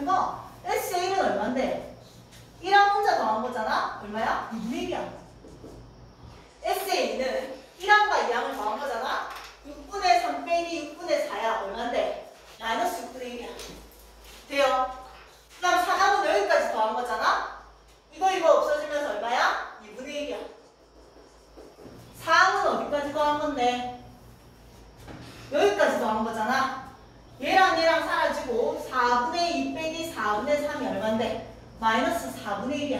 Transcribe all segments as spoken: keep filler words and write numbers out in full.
거 에스의 일은 얼만데? 일하고 혼자 더한 거잖아? 얼마야? 이분의 일이야. 에스의 이는 일항과 이항을 더한 거잖아? 육분의 삼 빼기 육분의 사야. 얼만데? 마이너스 육분의 일이야. 돼요? 그 다음 사항은 여기까지 더한 거잖아? 이거 이거 없어지면서 얼마야? 이분의 일이야. 사항은 어디까지 더한 건데? 여기까지 더한 거잖아? 얘랑 얘랑 사라지고 사분의 이 빼기 사분의 삼이 얼만데? 마이너스 사분의 일이야.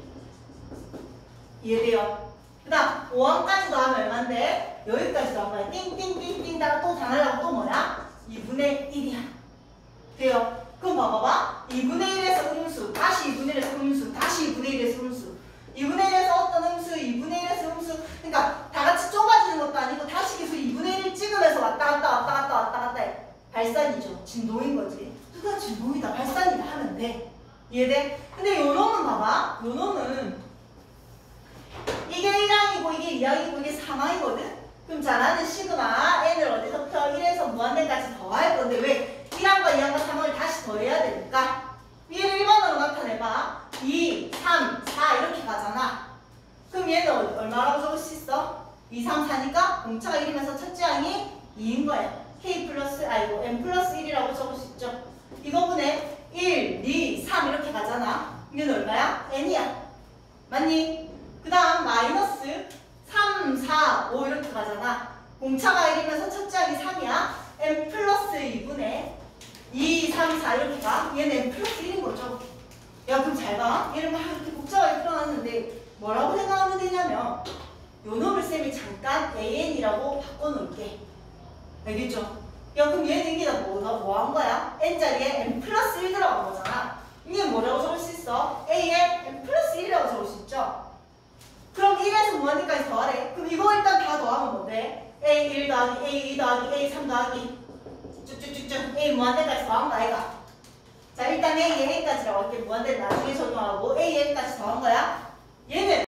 이해돼요? 그 다음 오항까지 더하면 얼만데? 여기까지 더한 거야. 띵띵띵띵 다가 또 다 날라고 또 뭐야? 이분의 일이야. 돼요? 그럼 봐봐봐. 이분의 일에서 음수, 다시 이분의 일에서 음수, 다시 이분의 일에서 음수. 이분의 일에서 어떤 음수, 이분의 일에서 음수. 그러니까 다 같이 좁아지는 것도 아니고 다시 계속 이분의 일 찍으면서 왔다 갔다 왔다 갔다 왔다 갔다 해. 발산이죠. 진동인 거지. 누가 진동이다, 발산이다 하면 돼. 이해돼? 근데 요 놈은 봐봐. 요 놈은 이게 일항이고 이게 이항이고 이게 삼항이거든? 그럼 자, 나는 시그마 n을 어디서부터 일에서 무한대까지 더할 건데 왜 일항과 이항과 삼항을 다시 더해야 되니까? 얘를 일 번으로 나타내봐. 이, 삼, 사 이렇게 가잖아. 그럼 얘는 얼마라고 적을 수 있어? 이, 삼, 사니까 공차가 일이면서 첫째 항이 이인 거야. k 플러스, 아이고 n 플러스 일이라고 적을 수 있죠. 이거분에 일, 이, 삼 이렇게 가잖아. 얘는 얼마야? n이야. 맞니? 그 다음 마이너스 삼, 사, 오 이렇게 가잖아. 공차가 일이면서 첫째 항이 삼이야. n 플러스 이분의 이, 삼, 사 이렇게 가. 얘는 n 플러스 일인 거죠. 야 그럼 잘 봐. 얘를 막 이렇게 복잡하게 풀어놨는데 뭐라고 생각하면 되냐면 요 놈을 쌤이 잠깐 an이라고 바꿔놓을게. 알겠죠? 야 그럼 얘는 이게 뭐, 뭐 한 거야? n자리에 n 플러스 일 들어간 거잖아. 이게 뭐라고 적을 수 있어? a에 n 플러스 일이라고 적을 수 있죠? 그럼 일에서 무한대까지 더하래. 그럼 이거 일단 다 더하면 뭔데? 에이 일 더하기 에이 이 더하기 에이 삼 더하기 쭉쭉쭉쭉 A 무한대까지 더한 거 아이가? 자 일단 A, N까지라고 할게. 무한대 나중에 적용하고 A, N까지 더한 거야. 얘는